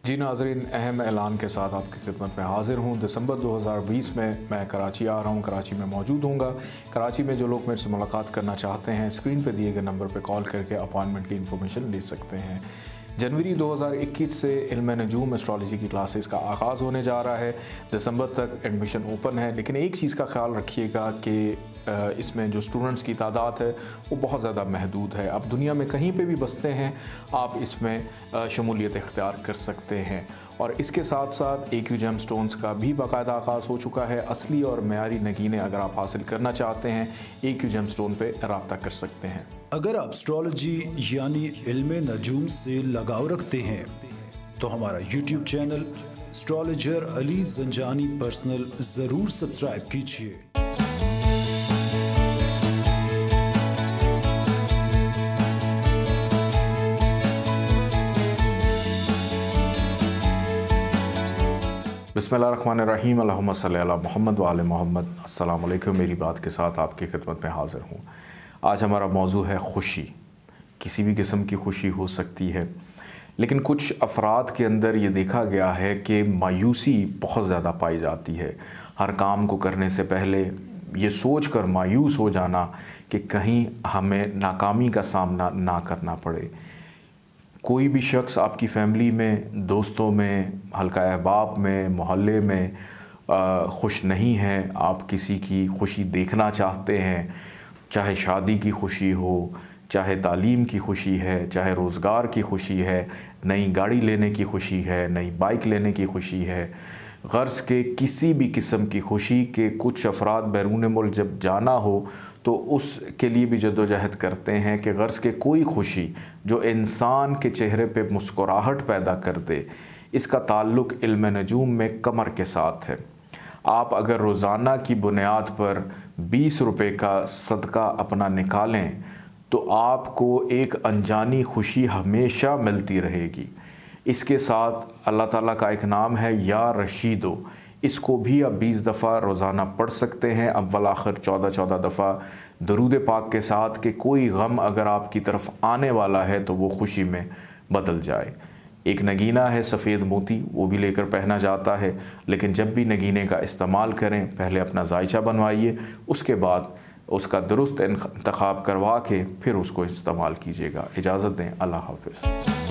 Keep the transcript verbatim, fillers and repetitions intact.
جی ناظرین، اہم اعلان کے ساتھ آپ کی خدمت میں حاضر ہوں۔ دسمبر دو ہزار بیس میں میں کراچی آ رہا ہوں، کراچی میں موجود ہوں گا۔ کراچی میں جو لوگ میرے سے ملاقات کرنا چاہتے ہیں اسکرین پہ دیے گئے نمبر پہ کال کر کے اپائنٹمنٹ کی انفارمیشن لے سکتے ہیں۔ جنوری دو ہزار اکیس سے علم نجوم اسٹرالوجی کی کلاسز کا آغاز ہونے جا رہا ہے۔ دسمبر تک ایڈمیشن اوپن ہے، لیکن ایک چیز کا خیال رکھیے گا کہ اس میں جو اسٹوڈنٹس کی تعداد ہے وہ بہت زیادہ محدود ہے۔ اب دنیا میں کہیں پہ بھی بستے ہیں آپ اس میں شمولیت اختیار کر سکتے ہیں، اور اس کے ساتھ ساتھ اے کیو جیم سٹونز کا بھی باقاعدہ آغاز ہو چکا ہے۔ اصلی اور معیاری نگینے اگر آپ حاصل کرنا چاہتے ہیں اے کیو جیم سٹون پہ رابطہ کر سکتے ہیں۔ اگر آپ اسٹرالوجی یعنی علم نجوم سے لگاؤ رکھتے ہیں تو ہمارا YouTube channel astrologer Ali Zanjani personal ضرور سبسکرائب کیجیے۔ بسم اللہ الرحمن الرحیم، اللہم صلی علی محمد وآل محمد۔ السلام علیکم، میری بات کے ساتھ آپ کی خدمت میں حاضر ہوں۔ آج ہمارا موضوع ہے خوشی۔ کسی بھی قسم کی خوشی ہو سکتی ہے، لیکن کچھ افراد کے اندر یہ دیکھا گیا ہے کہ مایوسی بہت زیادہ پائی جاتی ہے۔ ہر کام کو کرنے سے پہلے یہ سوچ کر مایوس ہو جانا کہ کہیں ہمیں ناکامی کا سامنا نہ کرنا پڑے۔ کوئی بھی شخص آپ کی فیملی میں، دوستوں میں، حلقہ احباب میں، محلے میں خوش نہیں ہے، آپ کسی کی خوشی دیکھنا چاہتے ہیں، چاہے شادی کی خوشی ہو، چاہے تعلیم کی خوشی ہے، چاہے روزگار کی خوشی ہے، نئی گاڑی لینے کی خوشی ہے، نئی بائک لینے کی خوشی ہے، غرض کے کسی بھی قسم کی خوشی کے کچھ افراد بیرون ملک جب جانا ہو تو اس کے لیے بھی جدوجہد کرتے ہیں کہ غرض کے کوئی خوشی جو انسان کے چہرے پہ مسکراہٹ پیدا کر دے، اس کا تعلق علم نجوم میں کمر کے ساتھ ہے۔ آپ اگر روزانہ کی بنیاد پر بیس روپے کا صدقہ اپنا نکالیں تو آپ کو ایک انجانی خوشی ہمیشہ ملتی رہے گی۔ اس کے ساتھ اللہ تعالیٰ کا ایک نام ہے یا رشیدو، اس کو بھی آپ بیس دفعہ روزانہ پڑھ سکتے ہیں، اول آخر چودہ چودہ دفعہ درود پاک کے ساتھ، کہ کوئی غم اگر آپ کی طرف آنے والا ہے تو وہ خوشی میں بدل جائے۔ ایک نگینہ ہے سفید موتی، وہ بھی لے کر پہنا جاتا ہے، لیکن جب بھی نگینے کا استعمال کریں پہلے اپنا زائچہ بنوائیے، اس کے بعد اس کا درست انتخاب کروا کے پھر اس کو استعمال کیجیے گا۔ اجازت دیں، اللہ حافظ۔